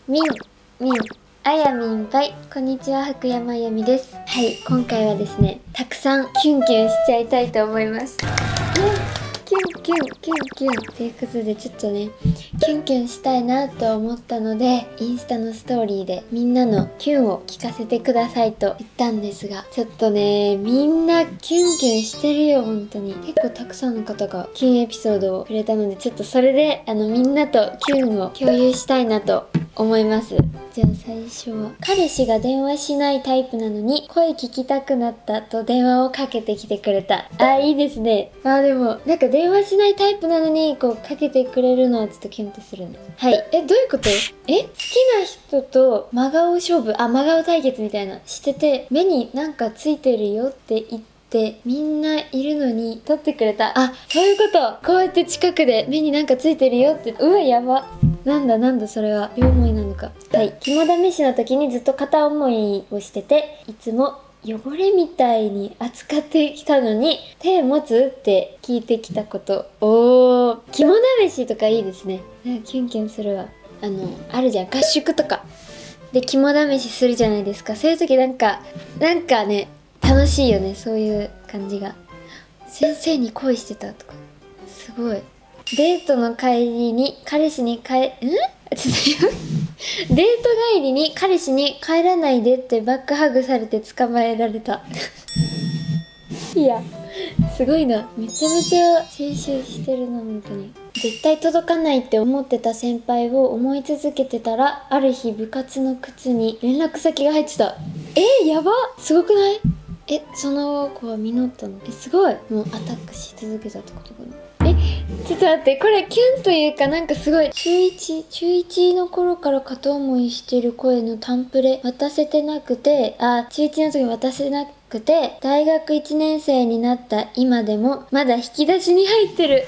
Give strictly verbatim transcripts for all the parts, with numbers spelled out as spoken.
みん、みん、あやみんぱい。こんにちは、福山あやみです。はい、今回はですね、たくさんキュンキュンしちゃいたいと思います。ね、キュンキュン、キュンキュン。ということで、ちょっとね、キュンキュンしたいなと思ったので、インスタのストーリーでみんなのキュンを聞かせてくださいと言ったんですが、ちょっとね、みんなキュンキュンしてるよ、本当に。結構たくさんの方がキュンエピソードをくれたので、ちょっとそれで、あの、みんなとキュンを共有したいなと思います。じゃあ最初は、彼氏が電話しないタイプなのに声聞きたくなったと電話をかけてきてくれた。あ、いいですね。まあでもなんか電話しないタイプなのにこうかけてくれるのはちょっとキュンとするね。はい。え、どういうこと？え、好きな人と真顔勝負、あ、真顔対決みたいなしてて、目になんかついてるよって言ってみんないるのに撮ってくれた。あ、そういうこと。こうやって近くで目になんかついてるよって、うわ、やば。なんだなんだそれは両思いなのか。はい。肝試しの時にずっと片思いをしてて、いつも汚れみたいに扱ってきたのに手持つって聞いてきたこと。おー、肝試しとかいいですね。なんかキュンキュンするわ。あのあるじゃん、合宿とかで肝試しするじゃないですか。そういう時なんかなんかね、楽しいよね、そういう感じが。先生に恋してたとか、すごい。デートの帰りに彼氏に帰んちょっとデート帰りに彼氏に帰らないでってバックハグされて捕まえられた。いや、すごいな。めちゃめちゃ青春してるな、本当に。絶対届かないって思ってた先輩を思い続けてたら、ある日部活の靴に連絡先が入ってた。えー、やば、すごくない？え、その子は実ったの？え、すごい。もうアタックし続けたってことかな。え、ちょっと待って、これキュンというかなんかすごい、中いち、中いちの頃から片思いしてる声のタンプレ渡せてなくて、あ、中いちの時渡せなくて、大学いちねん生になった今でもまだ引き出しに入ってる。え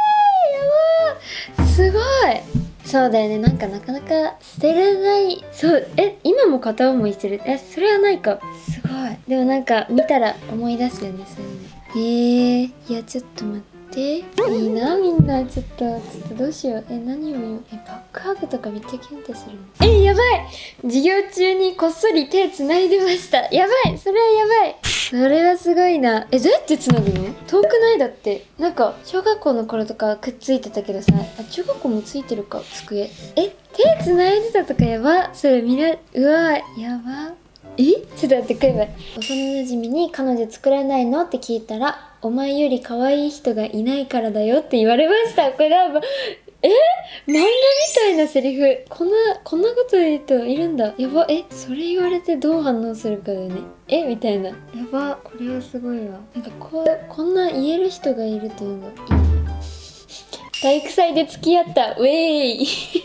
ー、やばー、すごい。そうだよね、なんかなかなか捨てれない。そう、え、今も片思いしてる？え、それはないか。すごい。でもなんか見たら思い出すよね、そういうの。えー、いやちょっと待って。いいな、みんな。ちょっとちょっとどうしよう。え、何を言う？え、バックハグとかめっちゃキュンってするの。え、やばい。授業中にこっそり手つないでました。やばい、それはやばい。それはすごいな。え、どうやってつなぐの？遠くない？だってなんか小学校の頃とかくっついてたけどさ、あ、中学校もついてるか、机。え、手つないでたとかやば。それみんな、うわ、やば。え、ちょっと待って、これは幼馴染に彼女作らないのって聞いたら、お前より可愛い人がいないからだよって言われました。これだ、ま、え、漫画みたいなセリフ。こんなこんなこと言う人いるんだ。やば。え、それ言われてどう反応するかだよね。え、みたいな。やば、これはすごいわ。なんかこう、こんな言える人がいるというのがいいね。体育祭で付き合った。ウェーイ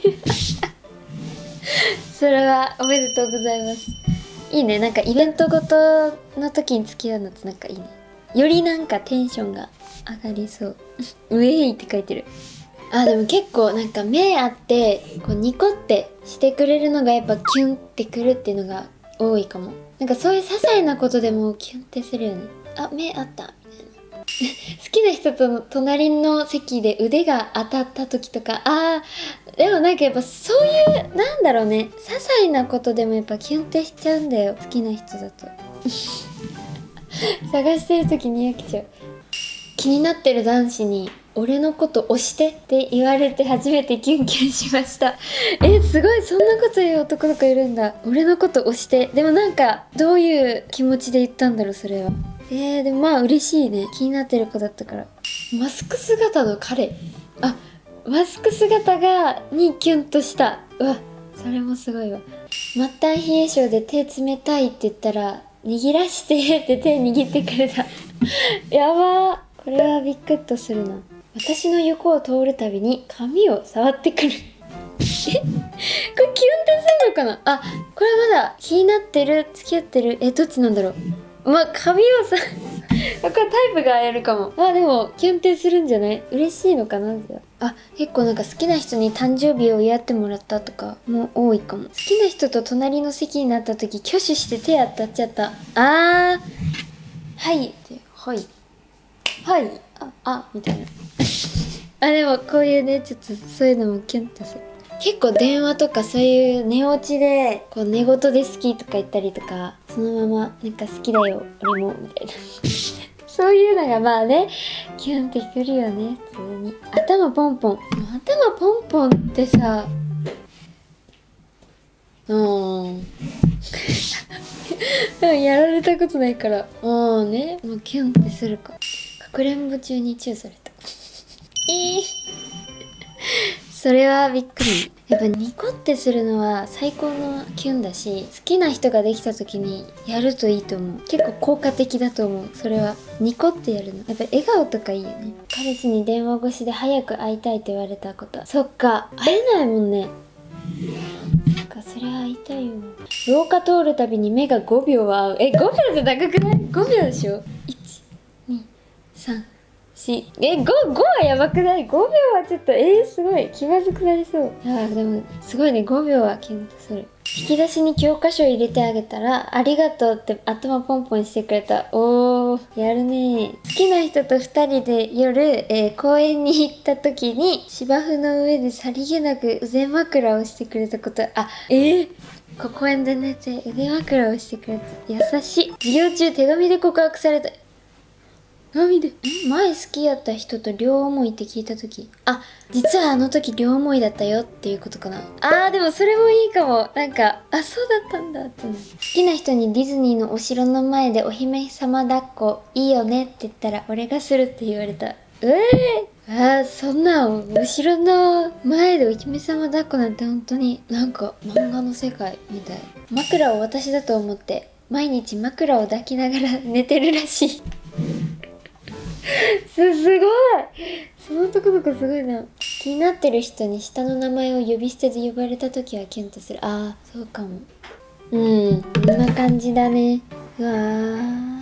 それはおめでとうございます。いいね。なんかイベントごとの時に付き合うのってなんかいいね。よりなんかテンションが上がりそうウェイって書いてる。あ、でも結構なんか目あってこうニコってしてくれるのがやっぱキュンってくるっていうのが多いかも。なんかそういう些細なことでもキュンってするよね。あ、目あったみたいな好きな人との隣の席で腕が当たった時とか、あー、でもなんかやっぱそういうなんだろうね、些細なことでもやっぱキュンってしちゃうんだよ、好きな人だと探してる時に飽きちゃう。気になってる男子に俺のこと押してって言われて初めてキュンキュンしましたえ、すごい、そんなこと言う男の子いるんだ。俺のこと押して。でもなんかどういう気持ちで言ったんだろう、それは。えー、でもまあ嬉しいね、気になってる子だったから。マスク姿の彼、あ、マスク姿がにキュンとした。うわ、それもすごいわ。末端冷え性で手冷たいって言ったら握らしてって手握ってくれたやばー、これはビックッとするな。私の横を通るたびに髪を触ってくるえ、これキュンってするのかな。あ、これはまだ気になってる、付き合ってる、え、どっちなんだろう。まあ、髪をさこれタイプがやるかも。あ、でもキュンってするんじゃない？嬉しいのかな。じゃあ、あ、結構なんか好きな人に誕生日を祝ってもらったとかも多いかも。好きな人と隣の席になった時挙手して手当たっちゃった。あー、はいってはいはいああみたいなあ、でもこういうね、ちょっとそういうのもキュンとする。 結構電話とかそういう寝落ちでこう寝言で好きとか言ったりとか、そのままなんか好きだよ俺もみたいなそういうのがまあねキュンってくるよね普通に。頭ポンポン、頭ポンポンってさ、うんやられたことないから、ああね、もうキュンってするか。かくれんぼ中にチューされたえーそれはびっくり。やっぱニコってするのは最高のキュンだし、好きな人ができた時にやるといいと思う。結構効果的だと思う。それはニコってやるのやっぱ笑顔とかいいよね。彼氏に電話越しで早く会いたいって言われたこと。そっか、会えないもんね。そっか、そりゃ会いたいよ。廊下通るたびに目がごびょうは合う。え、ごびょうって長くない？ ご 秒でしょ。いち、に、さん、し、え、ご、ごはやばくない？ ご 秒はちょっと、えー、すごい気まずくなりそう。あー、でもすごいね、ごびょうはキュンとする。引き出しに教科書入れてあげたらありがとうって頭ポンポンしてくれた。おー、やるね。好きな人とふたりで夜、えー、公園に行った時に芝生の上でさりげなく腕枕をしてくれたこと。あ、えー公園で寝て腕枕をしてくれて優しい。授業中手紙で告白された。手紙で前好きやった人と両思いって聞いた時、あ、実はあの時両思いだったよっていうことかな。あー、でもそれもいいかも。なんか、あ、そうだったんだってなる。好きな人にディズニーのお城の前でお姫様抱っこいいよねって言ったら俺がするって言われた。ええー、あー、そんなお城の前でお姫様抱っこなんて本当になんか漫画の世界みたい。枕を私だと思って毎日枕を抱きながら寝てるらしいす、すごい、その男の子すごいな。気になってる人に下の名前を呼び捨てで呼ばれた時はキュンとする。あー、そうかも。うん、こんな感じだね。うわー、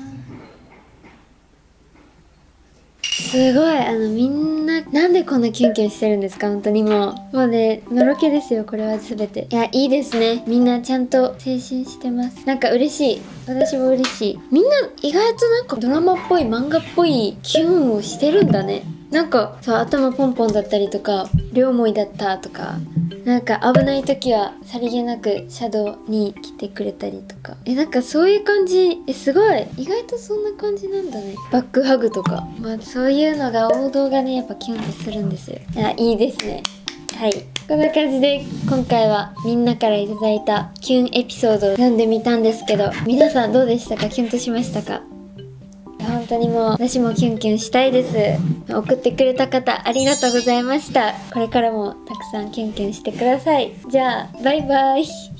すごい。あのみんななんでこんなキュンキュンしてるんですか？本当にもうもうね、のろけですよこれは全て。いや、いいですね。みんなちゃんと青春してます。なんか嬉しい。私も嬉しい。みんな意外となんかドラマっぽい漫画っぽいキュンをしてるんだね。なんかそう、頭ポンポンだったりとか両思いだったとか、なんか危ない時はさりげなくシャドウに来てくれたりとか、え、なんかそういう感じ。え、すごい、意外とそんな感じなんだね。バックハグとか、まあそういうのが王道がねやっぱキュンとするんですよ。いや、いいですね。はい、こんな感じで今回はみんなからいただいたキュンエピソードを読んでみたんですけど、皆さんどうでしたか？キュンとしましたか？本当にもう私もキュンキュンしたいです。送ってくれた方ありがとうございました。これからもたくさんキュンキュンしてください。じゃあバイバイ。